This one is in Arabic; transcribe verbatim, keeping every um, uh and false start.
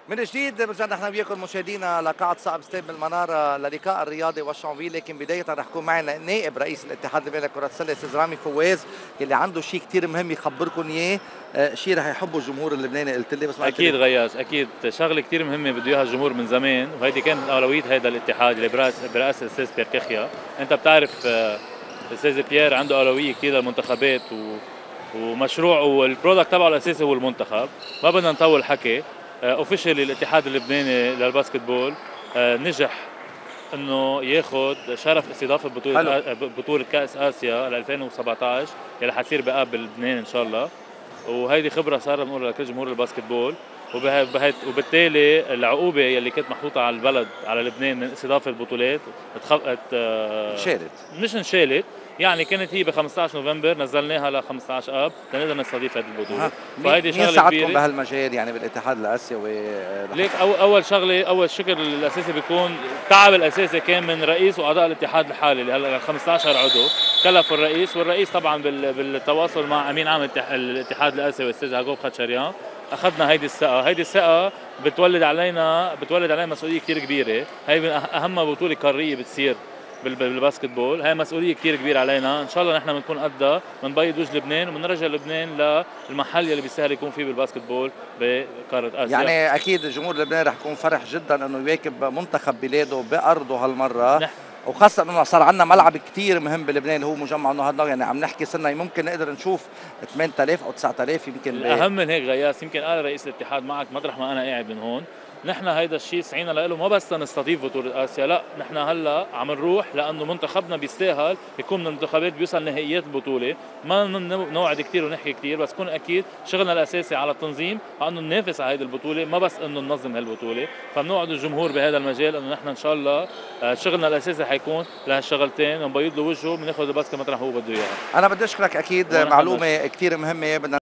من جديد رجعنا نحن وياكم مشاهدينا لقاعة صعب استاد بالمنارة للقاء الرياضي والشانفيل، لكن بداية رح يكون معنا نائب رئيس الاتحاد اللبناني لكرة السلة استاذ رامي فواز اللي عنده شيء كثير مهم يخبركم اياه، آه، شيء رح يحبه الجمهور اللبناني قلت لي بس ما قلت لي. اكيد غياس، اكيد شغله كثير مهمه بده اياها الجمهور من زمان، وهيدي كانت اولويه هذا الاتحاد اللي برأس برئاسه الاستاذ بيير كخيا. انت بتعرف آه، الاستاذ بيير عنده اولويه كثير للمنتخبات و ومشروع والبرودكت تبعه الاساسي هو المنتخب. ما بدنا نطول حكي. اوفيشلي الاتحاد اللبناني للباسكتبول آه، نجح انه ياخذ شرف استضافه بطوله آ- بطوله كاس اسيا ل ألفين وسبعطعش اللي حتصير باب بلبنان ان شاء الله. وهيدي خبره صار بنقولها لكل جمهور الباسكتبول. وبه- بهت- وبالتالي العقوبه يلي كانت محطوطه على البلد على لبنان من استضافه البطولات اتخ- ات- انشالت. مش انشالت. يعني كانت هي ب خمسطعش نوفمبر نزلناها ل خمسطعش اب لنقدر نستضيف هذه البطوله. ها، مين فهيدي مين شغله ساعدكم كبيره. بهالمجال يعني بالاتحاد الاسيوي؟ آه، ليك لحتى أول, اول شغله اول شكر الاساسي بيكون التعب الاساسي كان من رئيس واعضاء الاتحاد الحالي اللي هلا خمسطعش عضو كلفوا الرئيس، والرئيس طبعا بال بالتواصل مع امين عام الاتح- الاتحاد الاسيوي الاستاذ يعقوب خاتشاريان اخذنا هيدي الثقه. هيدي الثقه بتولد علينا بتولد علينا مسؤوليه كثير كبيره. هي من أه- اهم بطوله قاريه بتصير بال- بالباسكتبول. هي مسؤوليه كثير كبيره علينا. ان شاء الله نحن بنكون قدها، بنبيض وجه لبنان وبنرجع لبنان للمحل يلي بيستاهل يكون فيه بالباسكتبول بقاره اسيا. يعني اكيد الجمهور اللبناني رح يكون فرح جدا انه يواكب منتخب بلاده بارضه هالمره، نح- وخاصة انه صار عندنا ملعب كثير مهم بلبنان اللي هو مجمع النهضة. يعني عم نحكي صرنا ممكن نقدر نشوف ثمانية آلاف او تسعة آلاف يمكن ب... الاهم من هيك غياس، يمكن قال رئيس الاتحاد معك مطرح ما انا قاعد من هون، نحن هيدا الشيء سعينا له ما بس نستضيف بطولة اسيا، لا نحن هلا عم نروح لانه منتخبنا بيستاهل يكون من المنتخبات بيوصل نهائيات البطولة. ما ن- نوعد كثير ونحكي كثير، بس كون اكيد شغلنا الاساسي على التنظيم، على انه ننافس على هيدي البطولة، ما بس انه ننظم هالبطولة. فبنوعد الجمهور بهذا المجال انه نحن ان شاء الله آه، شغلنا الاساسي حيكون لهالشغلتين، ونبيض له وجهه بناخذ الباسكت مطرح هو بده اياها. انا بدي اشكرك، اكيد وانا حابب معلومة كثير مهمة بدنا